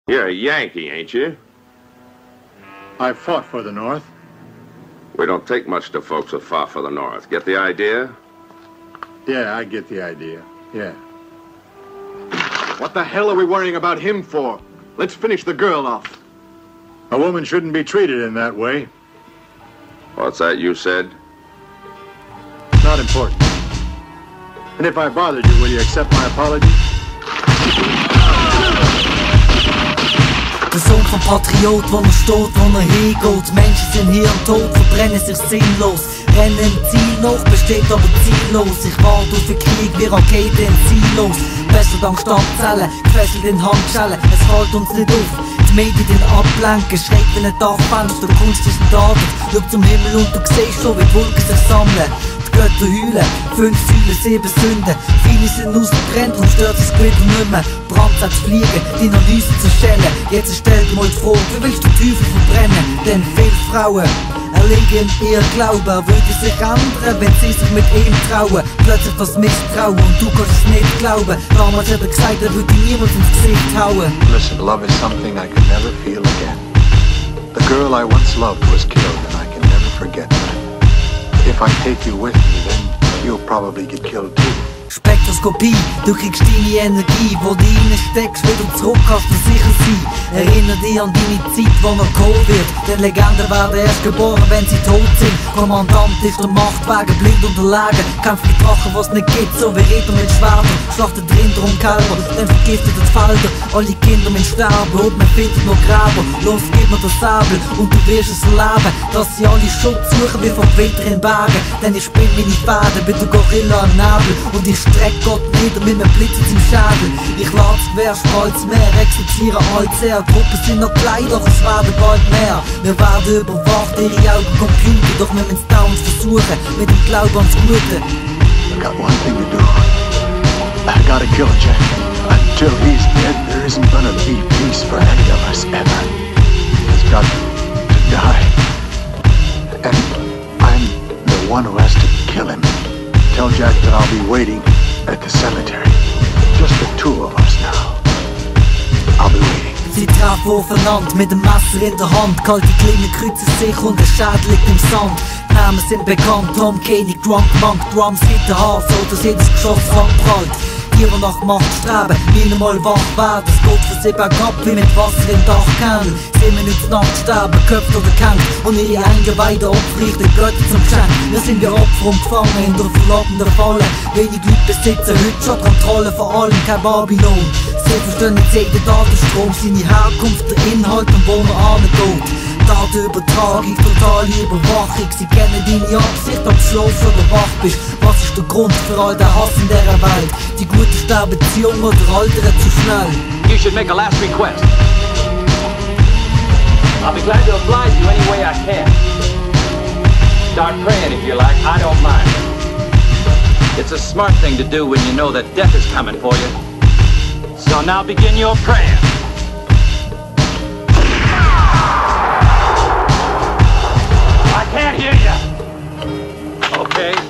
You're a Yankee, ain't you? I fought for the North. We don't take much to folks who fought for the North. Get the idea? Yeah, I get the idea. Yeah. What the hell are we worrying about him for? Let's finish the girl off. A woman shouldn't be treated in that way. What's that you said? Not important. And if I bothered you, will you accept my apology? Der Sohn vom Patriot, wo er steht, wo er hingeht. Menschen sind hier und tot, verbrennen sich sinnlos. Rennen im Ziel noch, besteht aber ziellos. Ich warte auf den Krieg wie Raketen in Silos. Besser dank Stammzellen, gefesselt in Handschellen. Es fällt uns nicht auf, die Medien den ablenken. Schreckt wie ein Dachfenster, Kunst ist ein Tatort. Schau zum Himmel und du siehst schon, wie die Wolken sich sammeln. Die Götter heulen, 5 Säulen, 7 Sünden. Viele sind ausgebrennt und stört das Gewitter nicht mehr. Brandsätze fliegen, die Analysen zerstellen. Jetzt stellt mal die Frage, wie willst du Teufel verbrennen? Denn viele Frauen erlegen ihr Glauben, würde sich ändern, wenn sie sich mit ihm trauen. Plötzlich das Misstrauen und du kannst es nicht glauben. Damals hat er gesagt, er würde niemand ins Gesicht hauen. Listen, love is something I could never feel again. The girl I once loved was killed and I can never forget that. If I take you with me, then you'll probably get killed too. Spektroskopie, du kriegst deine Energie, wo du reinsteckst, wieder zurück kannst du sicher sein. Erinner dich an deine Zeit, wo noch geholt wird, denn Legenden werden erst geboren, wenn sie tot sind. Kommandant ist der Machtwagen blind unterlegen, kämpft mit Drachen, was nicht gibt, so wie Ritter mit Schwertern. Schlachtet Rinder und Kälber, dann vergiftet die Felder. Alle Kinder müssen sterben und man findet noch Gräber. Los, gib mir den Säbel und du wirst es erleben, dass sie alle Schutz suchen wie vom Gewitter in Bergen. Denn ich spinn meine Fäden, bin der Gorilla im Nebel und ich streck Gott nieder mit einem Blitz im Schädel. Ich lass das Gewehr, strahls mehr, exerziere all sehr. Truppen sind noch klein, doch es werden bald mehr. Wir werden überwacht, ihre Augen Computer, doch wir müssen dauernd versuchen, mit dem Glauben ans Gute. I've got one thing to do. I gotta kill Jack. Until he's dead, there isn't gonna be peace for any of us ever. He's got to die. And I'm the one who has to kill him. Tell Jack that I'll be waiting at the cemetery. Just the two of us now. I'll be waiting. Sie treffen aufeinander mit dem Messer in der Hand. Kalte Klinge kreuzen sich und der Schädel liegt im Sand. Die Namen sind bekannt, Tom Kenny, Drunk Monk, Drums hinter Haar, so dass jedes Geschoss abprallt. Die nach Macht streben, nie einmal wach werden. Es geht für sie bergab wie mit Wasser im Dachkern. 7 Minuten Nacht sterben, geköpft oder gehängt und ihre Eingeweide opfern den Götter zum Geschenk. Wir sind wie Opfer und gefangen in der verlockenden Falle. Wenig Leute besitzen heute schon Kontrolle von allem, kein Babylon. Sie verstehen nicht jeden Datenstrom, seine Herkunft, der Inhalt und wo man angeht. Datenübertragung, totale Überwachung. Sie kennen deine Absicht, ob du schlafst oder wach bist. Was ist der Grund für all den Hass in dieser Welt? Die Guten sterben zu jung oder altern zu schnell. You should make a last request. I'll be glad to oblige you any way I can. Start praying if you like, I don't mind. It's a smart thing to do when you know that death is coming for you. So now begin your prayer. I can't hear you. Okay.